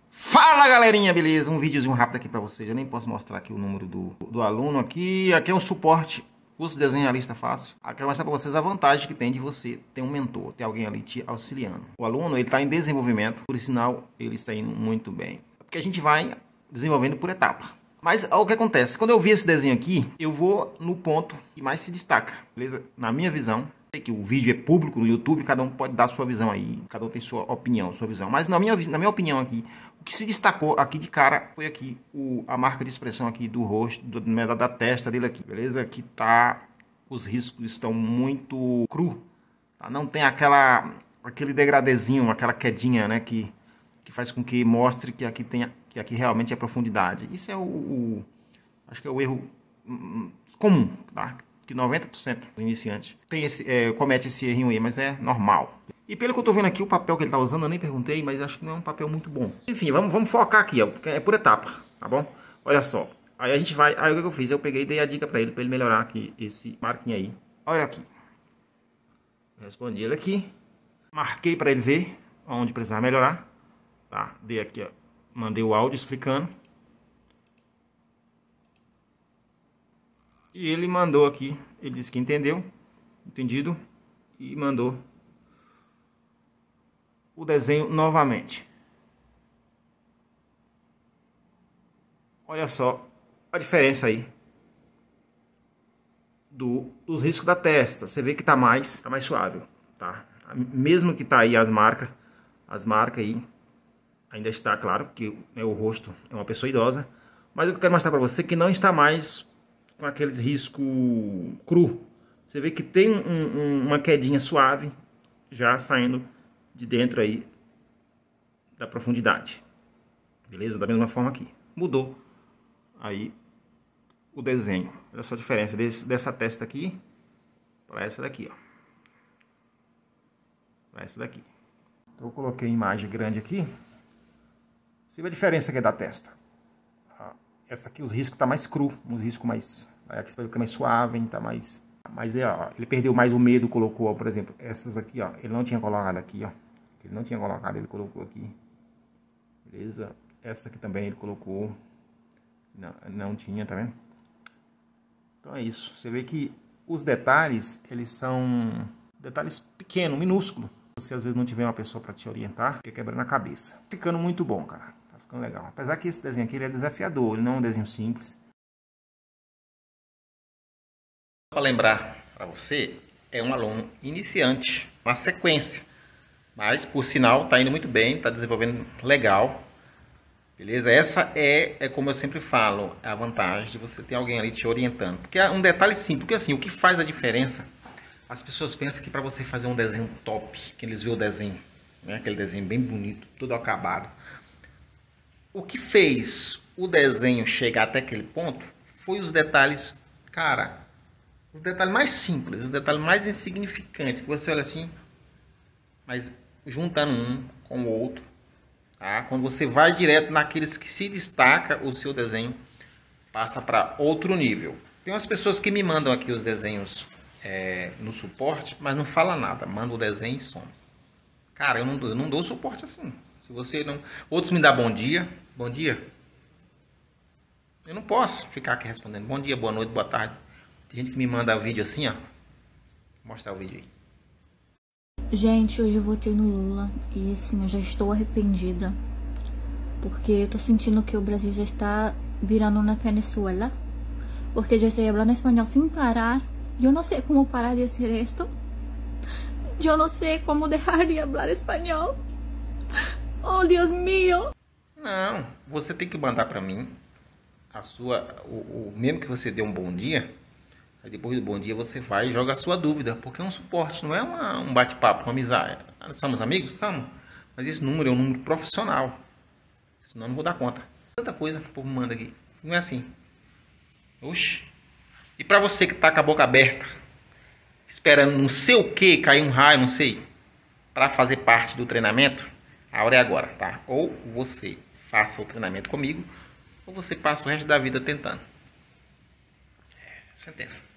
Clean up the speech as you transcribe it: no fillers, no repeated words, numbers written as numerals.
Fala galerinha, beleza? Um videozinho rápido aqui pra vocês. Eu nem posso mostrar aqui o número do aluno aqui. Aqui é um suporte, curso de desenho realista fácil. Aqui eu quero mostrar pra vocês a vantagem que tem de você ter um mentor, ter alguém ali te auxiliando. O aluno, ele tá em desenvolvimento, por sinal, ele está indo muito bem. Porque a gente vai desenvolvendo por etapa. Mas o que acontece? Quando eu vi esse desenho aqui, eu vou no ponto que mais se destaca, beleza? Na minha visão, sei que o vídeo é público no YouTube, cada um pode dar a sua visão aí, cada um tem sua opinião, sua visão. Mas na minha opinião aqui, o que se destacou aqui de cara foi aqui a marca de expressão aqui do rosto, da testa dele aqui, beleza? Aqui tá, os riscos estão muito cru, tá? Não tem aquele degradezinho, aquela quedinha, né, que faz com que mostre que aqui realmente é profundidade. Isso é acho que é o erro comum, tá? Que 90% do iniciante comete esse errinho aí, mas é normal. E pelo que eu tô vendo aqui, o papel que ele tá usando, eu nem perguntei, mas acho que não é um papel muito bom. Enfim, vamos focar aqui, ó, porque é por etapa, tá bom? Olha só, aí a gente vai, aí o que eu fiz? Eu peguei e dei a dica pra ele melhorar aqui esse marquinho aí. Olha aqui. Respondi ele aqui, marquei pra ele ver onde precisava melhorar, tá? Dei aqui, ó, mandei o áudio explicando. E ele mandou aqui, ele disse que entendeu, entendido, e mandou o desenho novamente. Olha só a diferença aí dos riscos da testa. Você vê que tá mais suave, tá? Mesmo que tá aí as marcas aí, ainda está claro que, né, o rosto é uma pessoa idosa, mas eu quero mostrar para você que não está mais com aqueles riscos cru. Você vê que tem uma quedinha suave já saindo de dentro aí da profundidade. Beleza? Da mesma forma aqui. Mudou aí o desenho. Olha só a diferença dessa testa aqui para essa daqui, ó. Para essa daqui. Então eu coloquei a imagem grande aqui. Você vê a diferença aqui da testa. Essa aqui, os riscos tá mais cru, os riscos mais... Aqui vai ficar mais suave, tá mais... Mas ó, ele perdeu mais o medo, colocou, ó, por exemplo, essas aqui, ó. Ele não tinha colocado aqui, ó. Ele não tinha colocado, ele colocou aqui. Beleza? Essa aqui também ele colocou. Não tinha, tá vendo? Então é isso. Você vê que os detalhes, eles são detalhes pequenos, minúsculos. Se às vezes não tiver uma pessoa para te orientar, fica quebrando a cabeça. Ficando muito bom, cara. Ficando legal. Apesar que esse desenho aqui ele é desafiador, ele não é um desenho simples. Para lembrar para você, é um aluno iniciante, uma sequência. Mas, por sinal, está indo muito bem, está desenvolvendo legal. Beleza? Essa é como eu sempre falo, a vantagem de você ter alguém ali te orientando. Porque é um detalhe simples, porque assim, o que faz a diferença, as pessoas pensam que para você fazer um desenho top, que eles vê o desenho, né? Aquele desenho bem bonito, tudo acabado. O que fez o desenho chegar até aquele ponto foi os detalhes, cara, os detalhes mais simples, os detalhes mais insignificantes, que você olha assim, mas juntando um com o outro, tá? Quando você vai direto naqueles que se destaca, o seu desenho passa para outro nível. Tem umas pessoas que me mandam aqui os desenhos no suporte, mas não fala nada, manda o desenho e some. Cara, eu não dou suporte assim. Se você não... Outros me dão bom dia. Bom dia. Eu não posso ficar aqui respondendo bom dia, boa noite, boa tarde. Tem gente que me manda vídeo assim, ó. Vou mostrar o vídeo aí. Gente, hoje eu votei no Lula. E assim, eu já estou arrependida. Porque eu tô sentindo que o Brasil já está virando uma Venezuela. Porque eu já estou falando espanhol sem parar. Eu não sei como parar de fazer isto. Eu não sei como deixar de falar espanhol. Oh, Deus mío! Não, você tem que mandar pra mim mesmo que você dê um bom dia, aí depois do bom dia você vai e joga a sua dúvida, porque é um suporte, não é um bate-papo, uma amizade. Somos amigos? Somos. Mas esse número é um número profissional, senão eu não vou dar conta. Tanta coisa que o povo manda aqui, não é assim. Oxi. E pra você que tá com a boca aberta, esperando não sei o que, cair um raio, não sei, pra fazer parte do treinamento, a hora é agora, tá? Ou você faça o treinamento comigo, ou você passa o resto da vida tentando. Sentença.